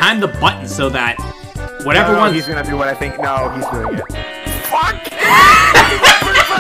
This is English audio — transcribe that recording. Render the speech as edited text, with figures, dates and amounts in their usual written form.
time the button so that whatever no, one. He's gonna do what I think. No, he's doing it. Fuck!